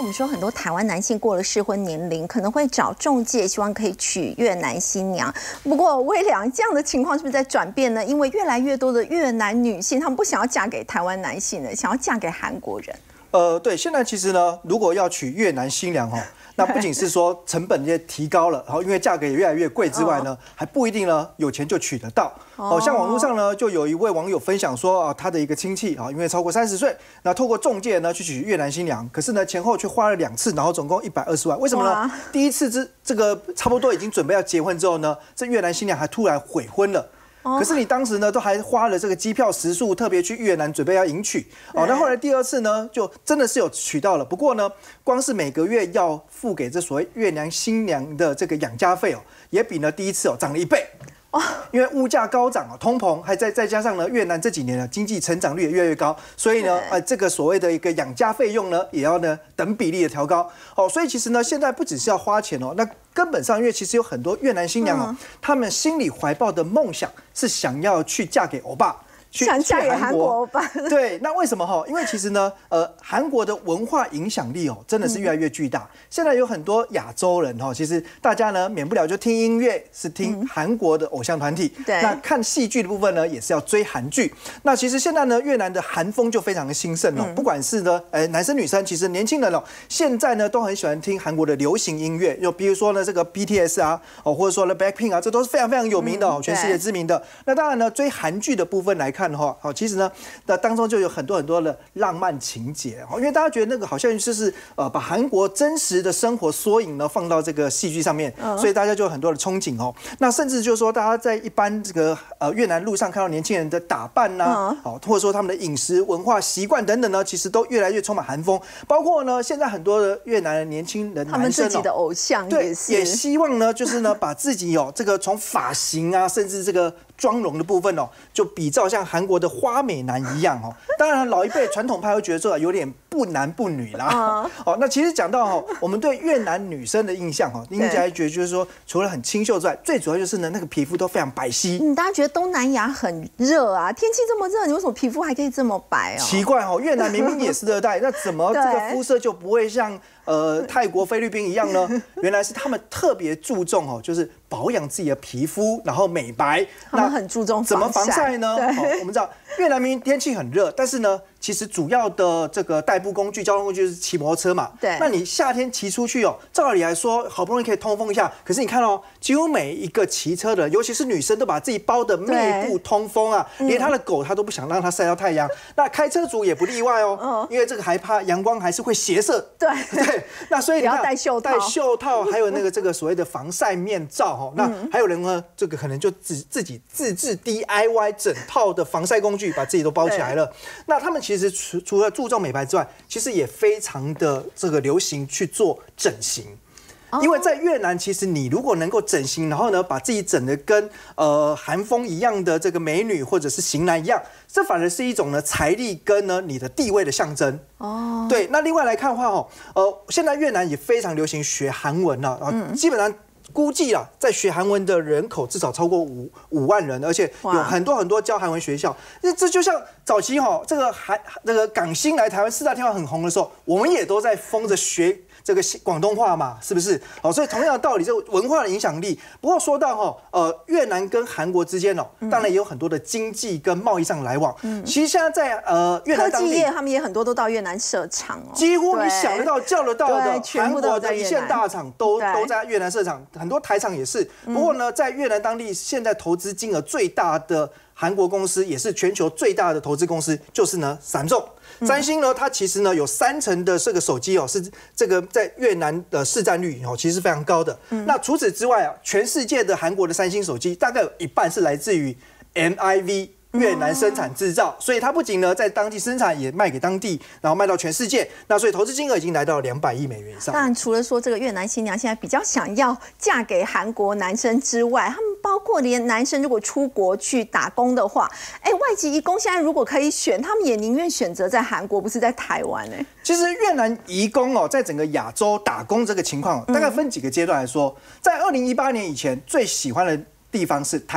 们说很多台湾男性过了适婚年龄，可能会找仲介，希望可以娶越南新娘。不过威良这样的情况是不是在转变呢？因为越来越多的越南女性，她们不想要嫁给台湾男性了，想要嫁给韩国人。 对，现在其实呢，如果要娶越南新娘那不仅是说成本也提高了，然后因为价格也越来越贵之外呢，还不一定呢有钱就娶得到。像网络上呢就有一位网友分享说他的一个亲戚因为超过30岁，那透过仲介呢去娶越南新娘，可是呢前后却花了2次，然后总共120万。为什么呢？第一次这个差不多已经准备要结婚之后呢，这越南新娘还突然悔婚了。可是你当时呢，都还花了这个机票食宿，特别去越南准备要迎娶那后来第2次呢，就真的是有娶到了。不过呢，光是每个月要付给这所谓越南新娘的这个养家费也比呢第1次涨了1倍。因为物价高涨通膨，还再加上呢，越南这几年经济成长率也越来越高，所以呢，这个所谓的一个养家费用呢，也要呢等比例的调高所以其实呢，现在不只是要花钱那根本上，因为其实有很多越南新娘他们心里怀抱的梦想是想要去嫁给欧巴。 想嫁给韩国吧？ 对，那为什么因为其实呢，韩国的文化影响力真的是越来越巨大。现在有很多亚洲人其实大家呢免不了就听音乐是听韩国的偶像团体，那看戏剧的部分呢也是要追韩剧。那其实现在呢，越南的韩风就非常的兴盛不管是呢男生女生，其实年轻人现在呢都很喜欢听韩国的流行音乐，就比如说呢这个 BTS 或者说呢 BLACKPINK 这都是非常非常有名的全世界知名的。那当然呢，追韩剧的部分来看其实呢，那当中就有很多的浪漫情节因为大家觉得那个好像就是把韩国真实的生活缩影呢放到这个戏剧上面，所以大家就有很多的憧憬那甚至就是说，大家在一般这个越南路上看到年轻人的打扮或者说他们的饮食文化习惯等等呢，其实都越来越充满韩风。包括呢，现在很多的越南的年轻人他们自己的偶像也希望呢，就是呢把自己这个从发型甚至这个妆容的部分就比照像韩国的花美男一样当然老一辈传统派会觉得说有点不男不女啦那其实讲到我们对越南女生的印象应该觉得就是说，除了很清秀之外，最主要就是呢那个皮肤都非常白皙。 大家觉得东南亚很热啊，天气这么热，你为什么皮肤还可以这么白奇怪越南明明也是热带，那怎么这个肤色就不会像泰国、菲律宾一样呢？原来是他们特别注重就是保养自己的皮肤，然后美白。 他们很注重怎么防晒呢？我们知道越南明明天气很热，但是呢，其实主要的这个代步工具、交通工具就是骑摩托车嘛。 对。 那你夏天骑出去照理来说好不容易可以通风一下，可是你看几乎每一个骑车的，尤其是女生，都把自己包得密不通风连她的狗她都不想让它晒到太阳。那开车族也不例外因为这个还怕阳光还是会斜射。 对。 那所以你看， 戴袖套，还有那个这个所谓的防晒面罩那还有人呢，这个可能就自己自制 DIY 整套的防晒工具，把自己都包起来了。那他们其实除了注重美白之外，其实也非常的这个流行去做整形。因为在越南，其实你如果能够整形，然后呢把自己整得跟韩风一样的这个美女或者是型男一样，这反而是一种呢财力跟呢你的地位的象征。对。那另外来看的话现在越南也非常流行学韩文基本上估计在学韩文的人口至少超过5万人，而且有很多教韩文学校。这就像早期这个港星来台湾4大天王很红的时候，我们也都在疯着学这个广东话嘛，是不是？所以同样的道理，这个文化的影响力。不过说到越南跟韩国之间当然也有很多的经济跟贸易上的来往。其实现在在越南当地， 科技业他们也很多都到越南设厂几乎你想得到、叫得到的韩国的一线大厂都在越南设厂，很多台厂也是。不过呢，在越南当地现在投资金额最大的韩国公司，也是全球最大的投资公司，就是呢三星呢，它其实呢有30%的这个手机是这个在越南的市占率其实是非常高的。那除此之外全世界的韩国的三星手机大概有1半是来自于 MIV。越南生产制造，所以它不仅呢在当地生产，也卖给当地，然后卖到全世界。那所以投资金额已经来到200亿美元以上。 当然，除了说这个越南新娘现在比较想要嫁给韩国男生之外，他们包括连男生如果出国去打工的话，外籍移工现在如果可以选，他们也宁愿选择在韩国，不是在台湾其实越南移工在整个亚洲打工这个情况，大概分几个阶段来说，在2018年以前最喜欢的地方是台湾，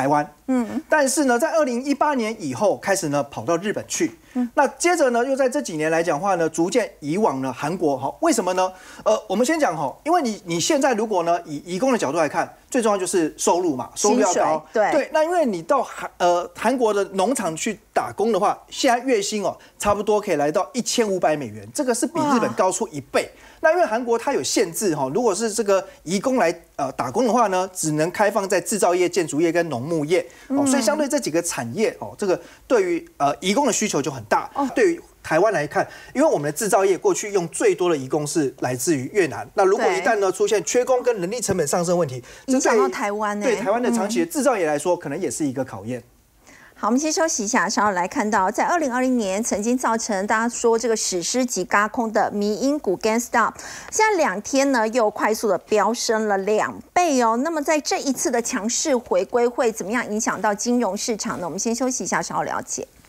但是呢，在2018年以后开始呢，跑到日本去。那接着呢，又在这几年来讲话呢，逐渐移往了韩国。好，为什么呢？我们先讲哈，因为你现在如果呢以移工的角度来看，最重要就是收入嘛，收入要高。对，那因为你到韩国的农场去打工的话，现在月薪差不多可以来到$1500，这个是比日本高出1倍。那因为韩国它有限制哈，如果是这个移工来打工的话呢，只能开放在制造业、建筑业跟农牧业。所以相对这几个产业这个对于移工的需求就很大。对于台湾来看，因为我们的制造业过去用最多的移工是来自于越南，那如果一旦呢出现缺工跟人力成本上升问题， 影响到台湾， 对台湾的长期的制造业来说，可能也是一个考验。 好，我们先休息一下，稍后来看到，在2020年曾经造成大家说这个史诗级轧空的迷因股 GameStop， 现在2天呢又快速的飙升了2倍哦。那么在这一次的强势回归会怎么样影响到金融市场呢？我们先休息一下，稍后了解。